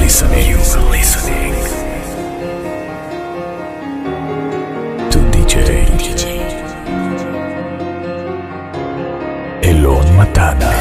listening to DJ Elon Matana.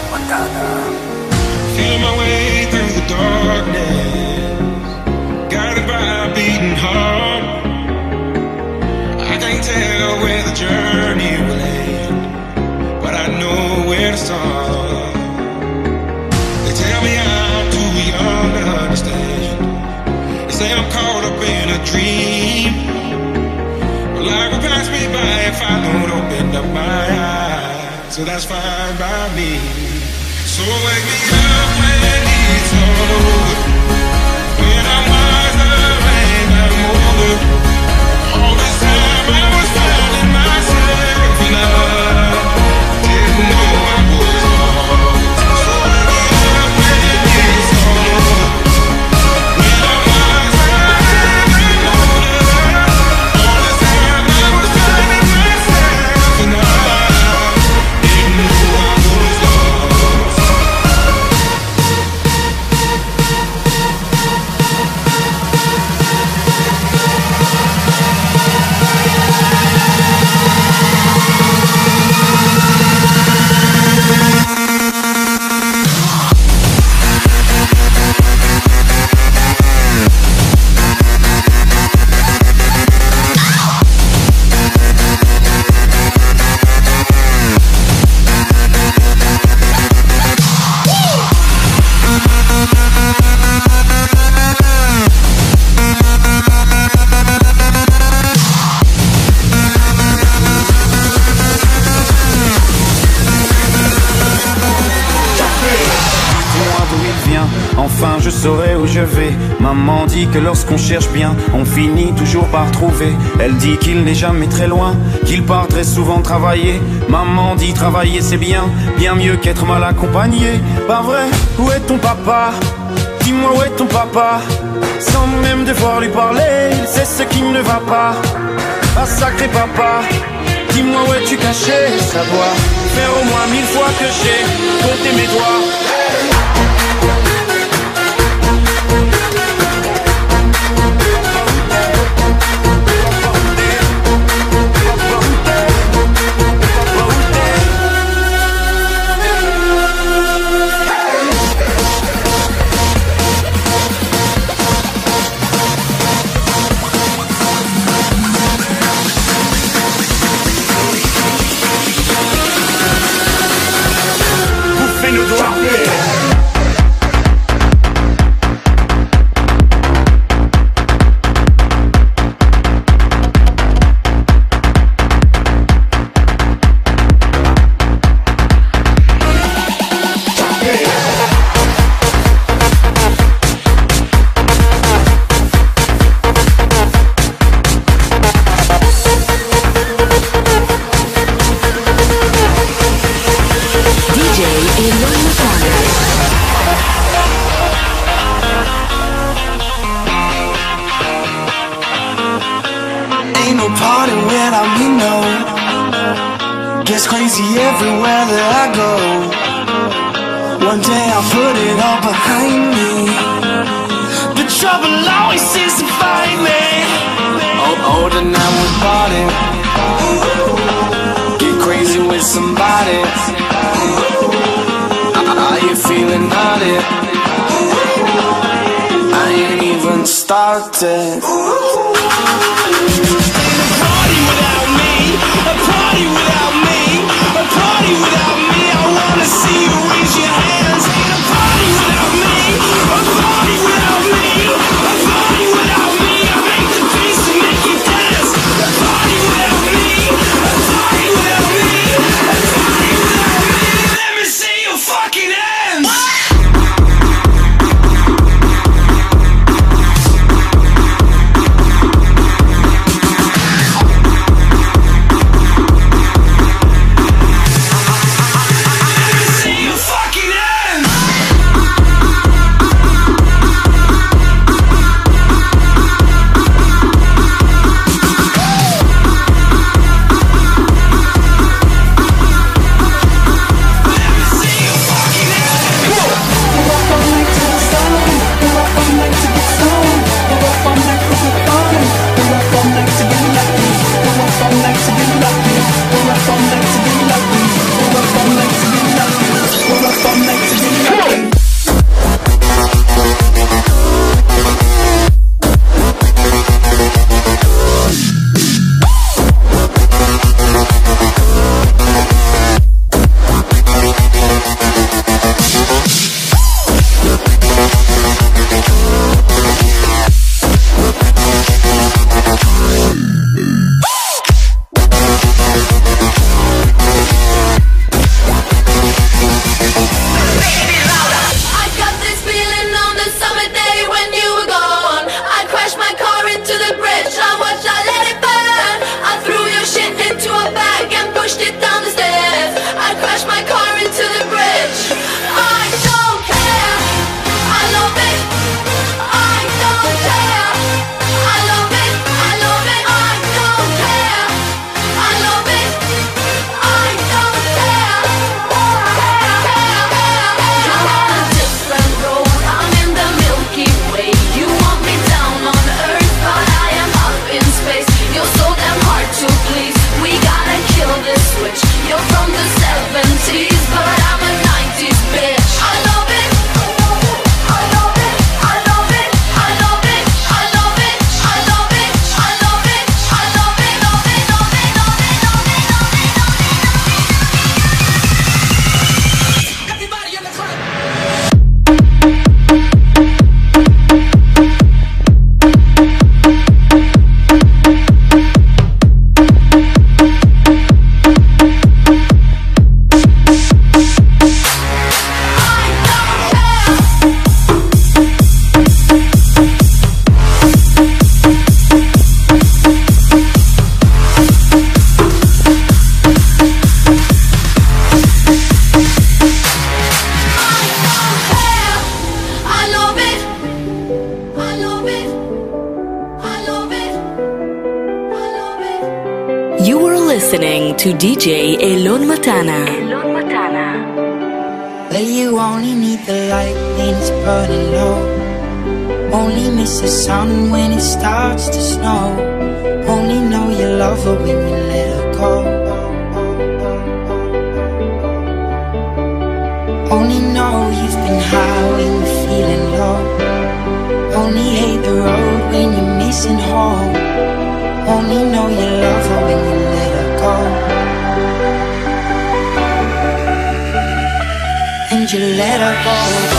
Feel my way through the darkness, guided by a beating heart. I can't tell where the journey will end, but I know where to start. They tell me I'm too young to understand. They say I'm caught up in a dream, but life will pass me by if I don't open up my eyes. So that's fine by me. So wake me up when it's over, when I'm wiser and I'm older. All this time I was finding myself and I didn't know I was lost. So wake me up when it's over, when I'm wiser and I'm older. All this time I was finding myself and I didn't know I was lost. Enfin je saurai où je vais. Maman dit que lorsqu'on cherche bien, on finit toujours par trouver. Elle dit qu'il n'est jamais très loin, qu'il part très souvent travailler. Maman dit travailler c'est bien, bien mieux qu'être mal accompagné. Pas vrai? Où est ton papa? Dis-moi où est ton papa? Sans même devoir lui parler, il sait ce qui ne va pas. Ah sacré papa, dis-moi où es-tu caché? Ça doit faire au moins 1000 fois que j'ai compté mes doigts. Everywhere that I go, one day I'll put it all behind me. The trouble always seems to find me. Older now we're partying, get crazy with somebody. Are you feeling naughty? I ain't even started. A party without me, a party without me. A party without me, I wanna see you raise your hands. Ain't a party without me, a party without me. A party without me, I make the beats to make you dance. A party without me, a party without me. A party without me, let me see your fucking hands. listening to DJ Elon Matana. Well, you only need the light when it's burning low. Only miss the sun when it starts to snow. Only know you love her when you let her go. Only know you've been high when you're feeling low. Only hate the road when you're missing home. Only know you love her when you let her go. And you let her go.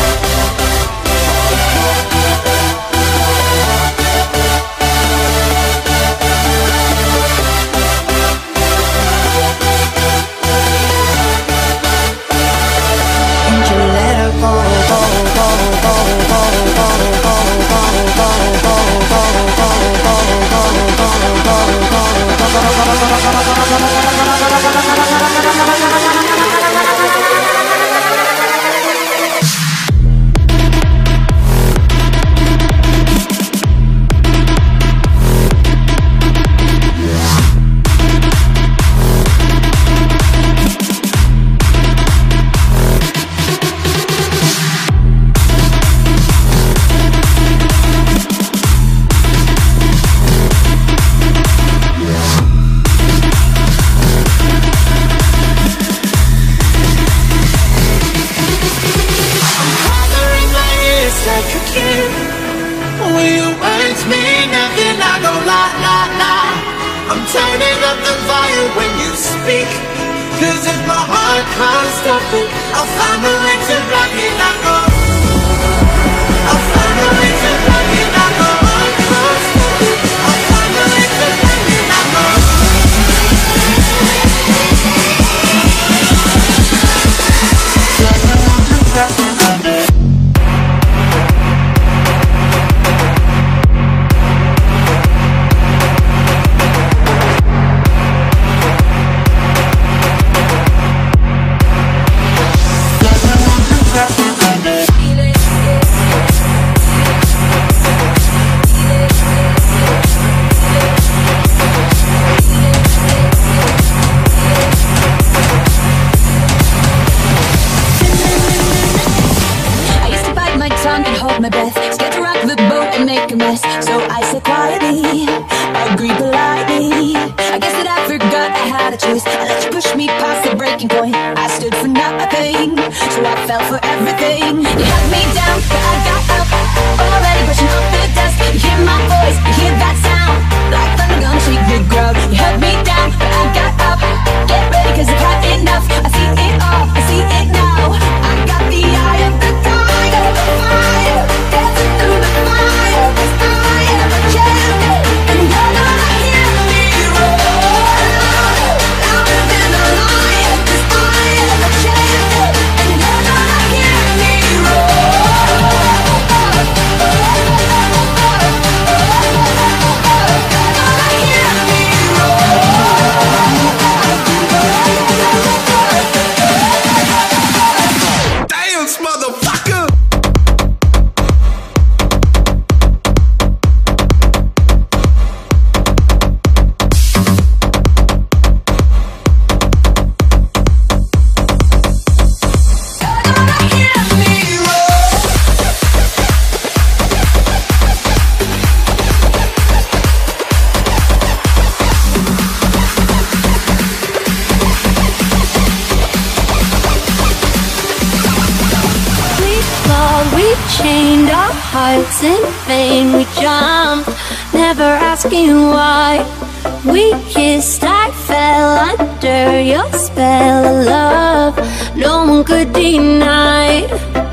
In vain we jumped, never asking why. We kissed, I fell under your spell of love. No one could deny.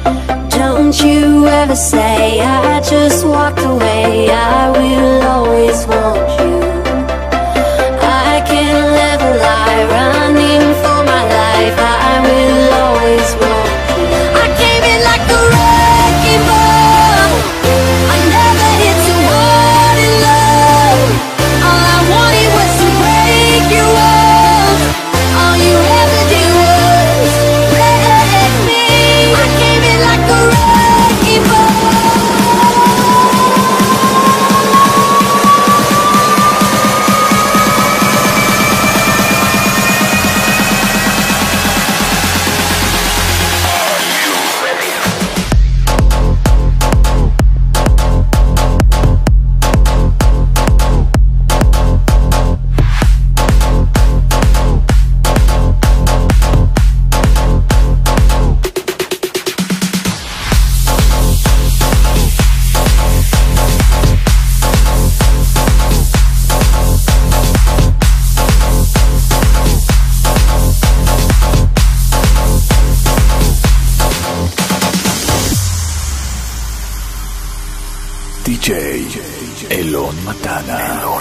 Don't you ever say I just walked away. I will always want you. I can't live a lie, running for my life. I will always want you. I came in like a wrecking ball. I never hit so hard in love. All I wanted was to break your walls. All you ever did was break me. I came in like a wrecking ball. DJ Elon Matana.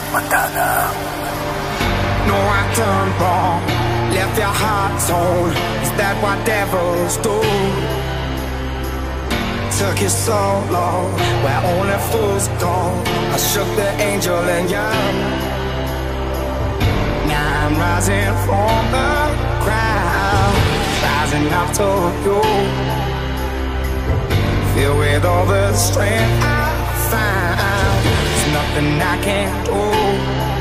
No, I turned wrong, left your heart torn. Is that what devils do? Took you so long, where only fools go. I shook the angel and young. Now I'm rising from the ground, rising up to you. Filled with all the strength I find, there's nothing I can't do.